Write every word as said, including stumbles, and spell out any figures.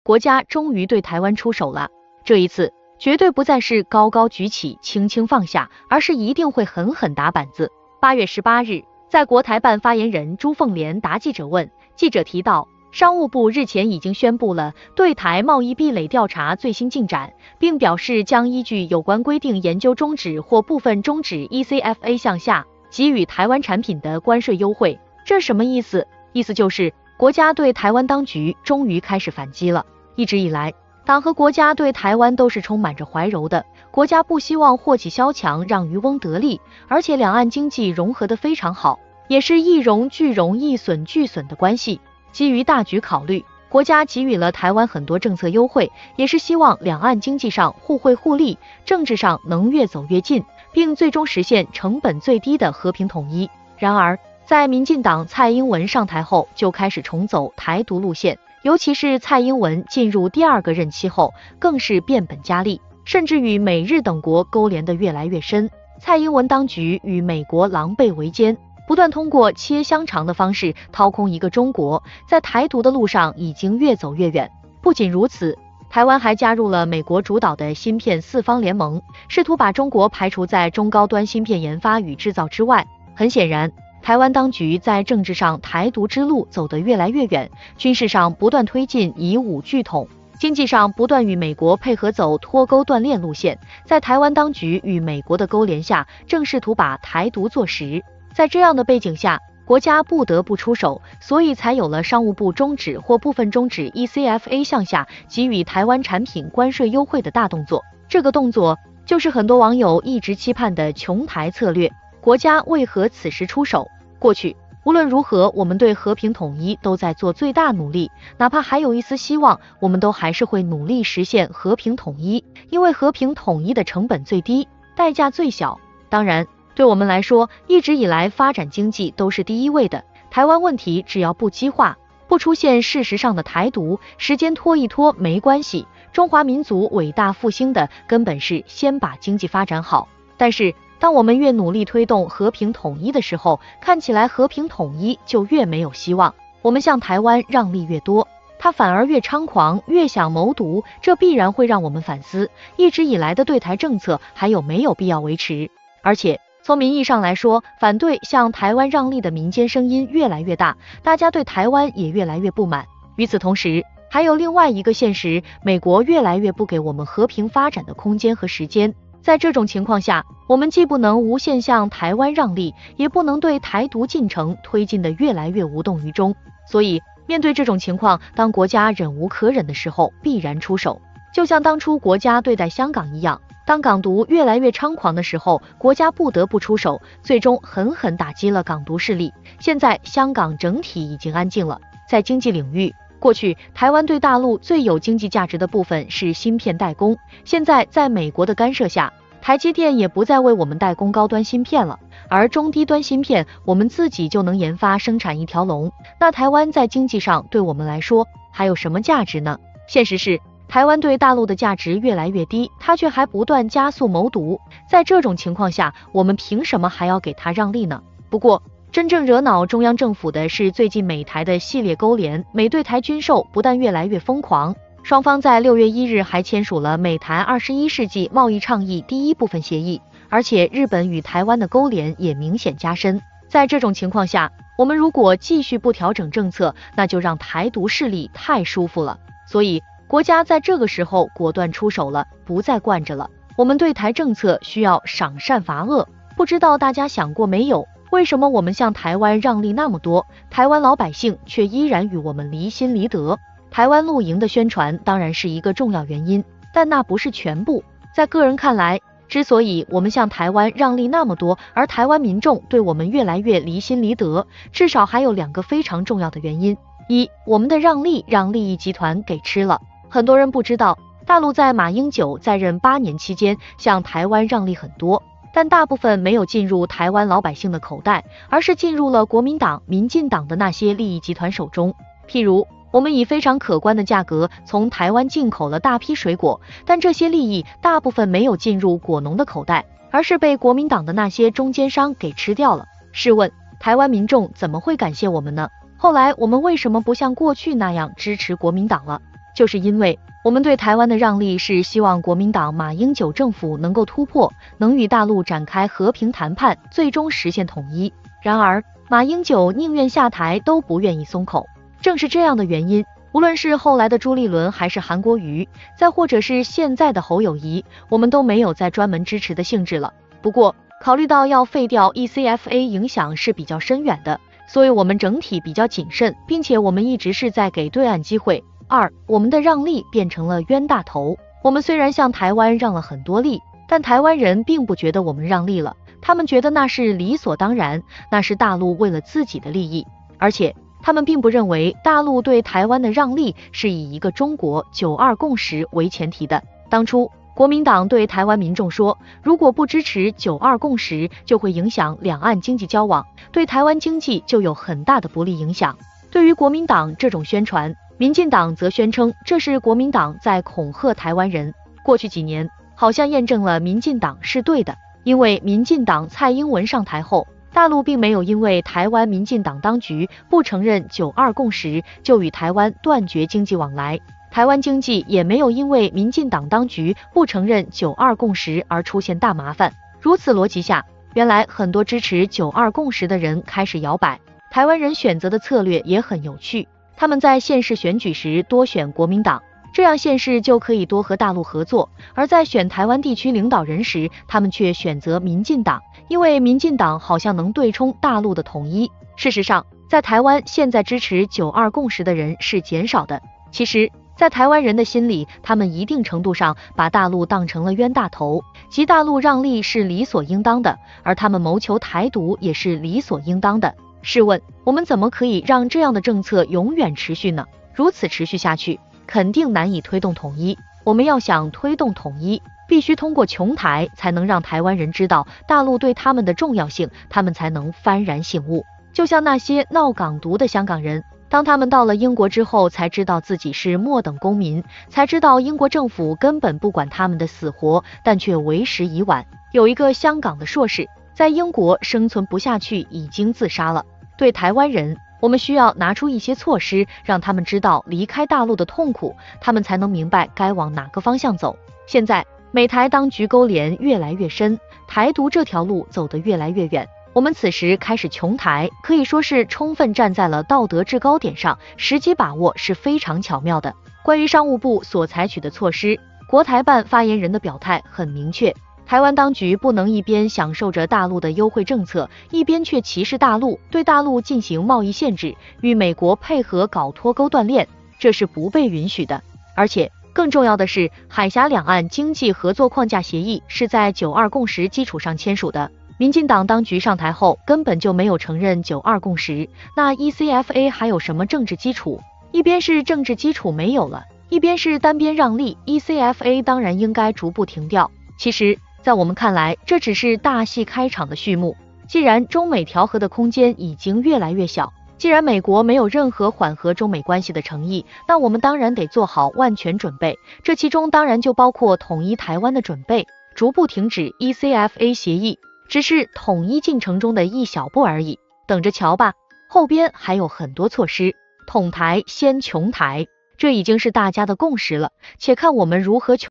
国家终于对台湾出手了。这一次绝对不再是高高举起轻轻放下，而是一定会狠狠打板子。八月十八日，在国台办发言人朱凤莲答记者问，记者提到，商务部日前已经宣布了对台贸易壁垒调查最新进展，并表示将依据有关规定研究终止或部分终止 E C F A 项下给予台湾产品的关税优惠。这什么意思？意思就是国家对台湾当局终于开始反击了。一直以来，党和国家对台湾都是充满着怀柔的，国家不希望祸起萧墙，让渔翁得利，而且两岸经济融合得非常好，也是一荣俱荣、一损俱损的关系。基于大局考虑，国家给予了台湾很多政策优惠，也是希望两岸经济上互惠互利，政治上能越走越近，并最终实现成本最低的和平统一。然而，在民进党蔡英文上台后，就开始重走台独路线，尤其是蔡英文进入第二个任期后，更是变本加厉，甚至与美日等国勾连得越来越深。蔡英文当局与美国狼狈为奸，不断通过切香肠的方式掏空一个中国，在台独的路上已经越走越远。不仅如此，台湾还加入了美国主导的芯片四方联盟，试图把中国排除在中高端芯片研发与制造之外。很显然，台湾当局在政治上台独之路走得越来越远，军事上不断推进以武拒统，经济上不断与美国配合走脱钩断链路线，在台湾当局与美国的勾连下，正试图把台独做实。在这样的背景下，国家不得不出手，所以才有了商务部终止或部分终止 E C F A 项下给予台湾产品关税优惠的大动作。这个动作就是很多网友一直期盼的穷台策略。国家为何此时出手？过去无论如何，我们对和平统一都在做最大努力，哪怕还有一丝希望，我们都还是会努力实现和平统一，因为和平统一的成本最低，代价最小。当然，对我们来说，一直以来发展经济都是第一位的。台湾问题只要不激化，不出现事实上的台独，时间拖一拖没关系。中华民族伟大复兴的根本是先把经济发展好。但是，当我们越努力推动和平统一的时候，看起来和平统一就越没有希望。我们向台湾让利越多，他反而越猖狂，越想谋独，这必然会让我们反思，一直以来的对台政策还有没有必要维持。而且，从民意上来说，反对向台湾让利的民间声音越来越大，大家对台湾也越来越不满。与此同时，还有另外一个现实，美国越来越不给我们和平发展的空间和时间。在这种情况下，我们既不能无限向台湾让利，也不能对台独进程推进的越来越无动于衷。所以，面对这种情况，当国家忍无可忍的时候，必然出手。就像当初国家对待香港一样，当港独越来越猖狂的时候，国家不得不出手，最终狠狠打击了港独势力。现在香港整体已经安静了。在经济领域，过去台湾对大陆最有经济价值的部分是芯片代工，现在在美国的干涉下，台积电也不再为我们代工高端芯片了，而中低端芯片我们自己就能研发生产一条龙。那台湾在经济上对我们来说还有什么价值呢？现实是，台湾对大陆的价值越来越低，它却还不断加速谋独。在这种情况下，我们凭什么还要给它让利呢？不过，真正惹恼中央政府的是最近美台的系列勾连，美对台军售不但越来越疯狂，双方在六月一日还签署了美台二十一世纪贸易倡议第一部分协议，而且日本与台湾的勾连也明显加深。在这种情况下，我们如果继续不调整政策，那就让台独势力太舒服了。所以，国家在这个时候果断出手了，不再惯着了。我们对台政策需要赏善罚恶。不知道大家想过没有？为什么我们向台湾让利那么多，台湾老百姓却依然与我们离心离德？台湾露营的宣传当然是一个重要原因，但那不是全部。在个人看来，之所以我们向台湾让利那么多，而台湾民众对我们越来越离心离德，至少还有两个非常重要的原因。一，我们的让利让利益集团给吃了。很多人不知道，大陆在马英九在任八年期间向台湾让利很多，但大部分没有进入台湾老百姓的口袋，而是进入了国民党、民进党的那些利益集团手中。譬如，我们以非常可观的价格从台湾进口了大批水果，但这些利益大部分没有进入果农的口袋，而是被国民党的那些中间商给吃掉了。试问，台湾民众怎么会感谢我们呢？后来我们为什么不像过去那样支持国民党了？ 就是因为我们对台湾的让利是希望国民党马英九政府能够突破，能与大陆展开和平谈判，最终实现统一。然而，马英九宁愿下台都不愿意松口。正是这样的原因，无论是后来的朱立伦，还是韩国瑜，再或者是现在的侯友宜，我们都没有再专门支持的兴致了。不过，考虑到要废掉 E C F A 影响是比较深远的，所以我们整体比较谨慎，并且我们一直是在给对岸机会。二，我们的让利变成了冤大头。我们虽然向台湾让了很多利，但台湾人并不觉得我们让利了，他们觉得那是理所当然，那是大陆为了自己的利益，而且他们并不认为大陆对台湾的让利是以一个中国九二共识为前提的。当初国民党对台湾民众说，如果不支持九二共识，就会影响两岸经济交往，对台湾经济就有很大的不利影响。对于国民党这种宣传，民进党则宣称这是国民党在恐吓台湾人。过去几年好像验证了民进党是对的，因为民进党蔡英文上台后，大陆并没有因为台湾民进党当局不承认九二共识就与台湾断绝经济往来，台湾经济也没有因为民进党当局不承认九二共识而出现大麻烦。如此逻辑下，原来很多支持九二共识的人开始摇摆。台湾人选择的策略也很有趣，他们在县市选举时多选国民党，这样县市就可以多和大陆合作；而在选台湾地区领导人时，他们却选择民进党，因为民进党好像能对冲大陆的统一。事实上，在台湾现在支持九二共识的人是减少的。其实，在台湾人的心里，他们一定程度上把大陆当成了冤大头，即大陆让利是理所应当的，而他们谋求台独也是理所应当的。试问，我们怎么可以让这样的政策永远持续呢？如此持续下去，肯定难以推动统一。我们要想推动统一，必须通过琼台，才能让台湾人知道大陆对他们的重要性，他们才能幡然醒悟。就像那些闹港独的香港人，当他们到了英国之后，才知道自己是末等公民，才知道英国政府根本不管他们的死活，但却为时已晚。有一个香港的硕士在英国生存不下去，已经自杀了。对台湾人，我们需要拿出一些措施，让他们知道离开大陆的痛苦，他们才能明白该往哪个方向走。现在美台当局勾连越来越深，台独这条路走得越来越远，我们此时开始琼台，可以说是充分站在了道德制高点上，时机把握是非常巧妙的。关于商务部所采取的措施，国台办发言人的表态很明确，台湾当局不能一边享受着大陆的优惠政策，一边却歧视大陆，对大陆进行贸易限制，与美国配合搞脱钩断链，这是不被允许的。而且更重要的是，海峡两岸经济合作框架协议是在九二共识基础上签署的，民进党当局上台后根本就没有承认九二共识，那 E C F A 还有什么政治基础？一边是政治基础没有了，一边是单边让利， E C F A 当然应该逐步停掉。其实在我们看来，这只是大戏开场的序幕。既然中美调和的空间已经越来越小，既然美国没有任何缓和中美关系的诚意，那我们当然得做好万全准备，这其中当然就包括统一台湾的准备，逐步停止 E C F A 协议，只是统一进程中的一小步而已，等着瞧吧，后边还有很多措施，统台先琼台，这已经是大家的共识了，且看我们如何